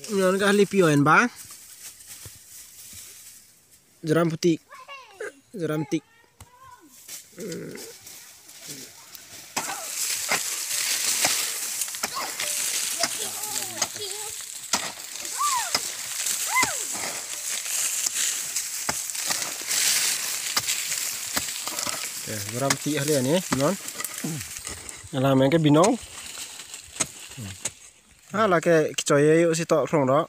Ngon ka lipioen bang. Jeram putih. Jeram tik. Jeram tik ahli ni, non. Alam yang ke binong. Lah ke kicoy yuk si tok rong đó.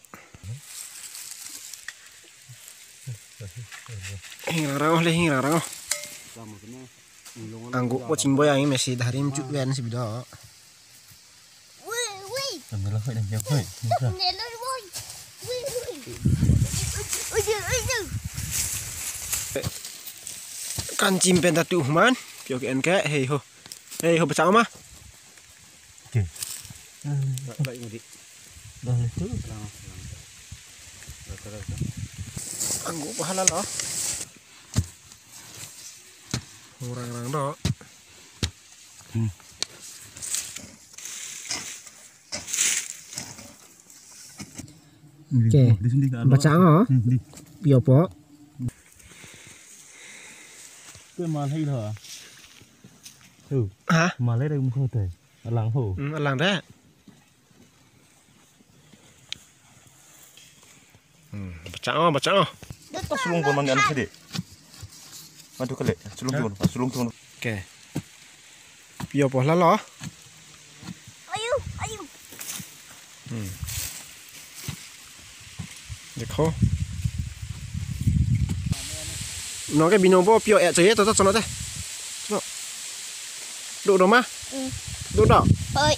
Hingarang oleh hingarang. Angguk kucing boy yang masih dari mcut wen si bido. Ambil lah dan jauh boy. Kan cimpen tatu man. Pio ke enke hey ho. Hey ho bacang mah. Okey. Baik ngudi. Dah itu. Angguk pahala lo. Orang-orang do. Oke. Bacang oh. Pio po. Cái mà hay hả? Hả? Mà lấy đây cũng không thể. Làng hổ. Làng đấy. Bacang oh. Pas sulung pun mana ada sedih. Madu kali, sulung tu. Oke. Pio po lah lo. Ayu. देखो. Nó cái bino bo pio chơi to cho nó thế. Nó. Đủ đâu mà? Đủ đâu? Ơi.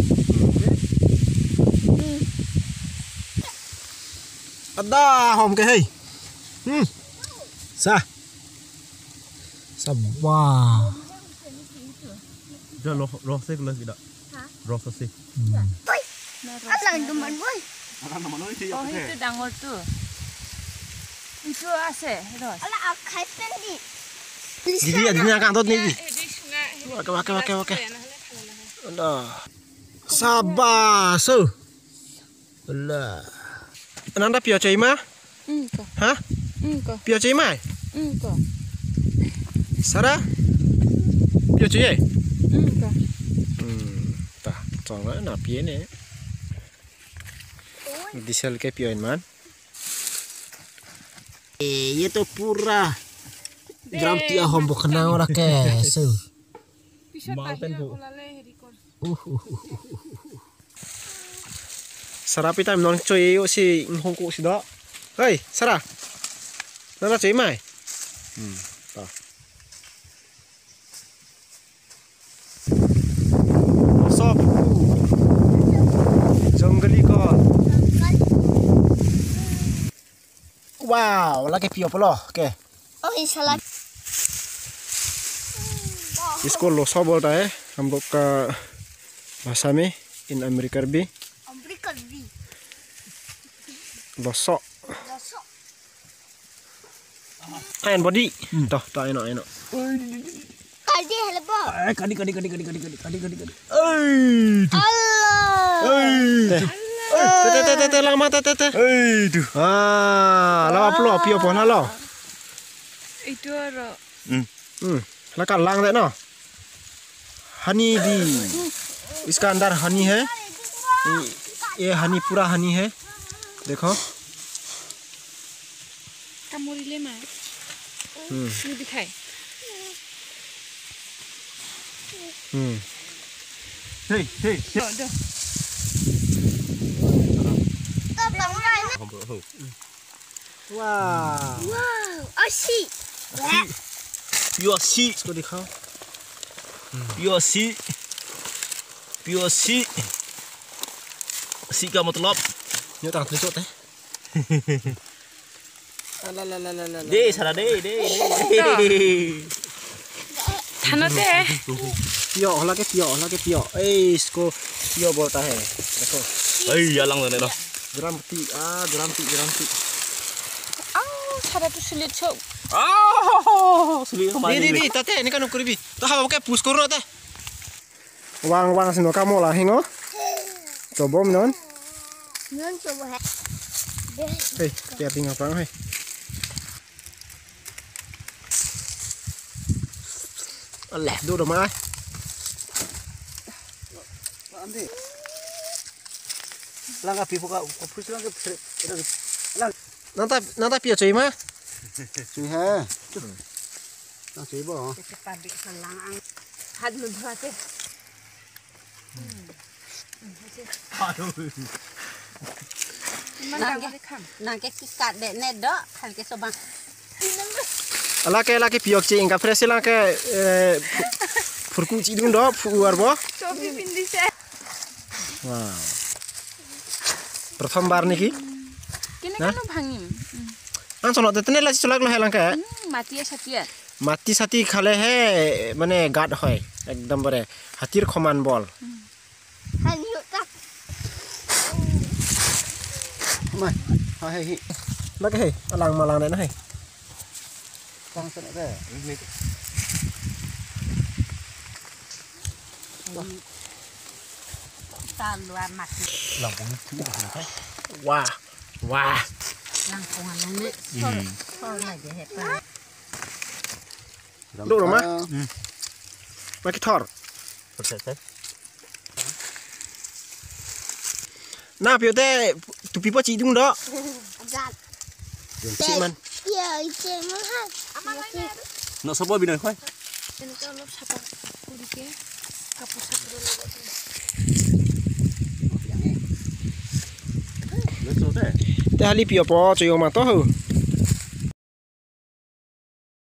Ada hom ke hei. Sa. Sabah. Dah roh sih kalau tidak. Roh sih. Alang teman boy. Oh itu dangol tuh. Itu ase, itu. Ala akai pendi. Jadi adanya kan tot nih. Di sungai. Oke. Ada. Sabah so. Allah. Nanda pio chơi mà? Enggak. Hah? Enggak. Pio chơi mà? Enggak. Sarah? Pio chơi? Enggak. Tah, contohnya napi ini. Diesel ke pioin man. Itu pura. Drum tia hombo kenang ora ke. So. Malten bu. Sarah pita non chơi yo si hong ku si đó. Hey, Sarah. Nana chơi mai. Tah. Sop. Jungli ko. Wow, lagi pio polo. Oke. Oh salah. इसको लोसा बोलता है हम लोग का भाषा में इन America भी Amerika bi. losok Dasok. ain body toh tak enak Kadi helbo. Kadi. Allah. tete lama tete Aduh. lama pula pio pona lo Itu ro. lah kan lang deh no honey di इसका अंदर हनी है ये हनी पूरा हनी है देखो Kamu rile mah. Ini dikai. Hey. Dah. Tolong rai. wow Wow, asyik. Piosi. इसको दिखाओ Piosi. Si ka मतलब ये तang tericot eh deh sana deh. Tanah deh. pio इसको pio बोलता है देखो Jalang tu nih. geramti geramti Cara tu sulit cok. Sulit kemana Di, tate, ini kan ukur bi. Tuh hawa pakai pus kurut teh. Wang sino kamu lah hingo. Coba non. Ngon coba he. Hei, biar tinggal perang hei. Alah, duduk mah. Langkah pipo ka opus lang lang. Nanta pia cuy mah. Cui ha. Lang cui bo. Pabi salang ang had mo dhate. Nang ke kikat dek ne dok hal ke sobang. Laki piok cing ka fresh lang ke furku cidung do fuar bo. Sobi pindi se. Wow. प्रथम बार निकी Kene kan bhangim. आं सोनो तेतने लासी चलाक लो हेलां के Matia satia. माटी साथी खाले है माने गाड হয় एकदम बरे हातीर खमान बल Hani tak. Mai. Ha hei hi. लगे है अलांग मलांग ने है Tang sana de. Ta luar mati. Lòng cũng thứ này. वाह वाह Lang kongan lang ni. Sol la je he pa. Lu rumah? Lagi thor Thật sự thế. na piu te tu pipo cidung do Azat. si man Ya, ije mahal. Nó sắp bôi bên này khoai. Kene ka lop sapa purike kapusat dulu. Lấy số thế. te hali pio po cuy ma to hu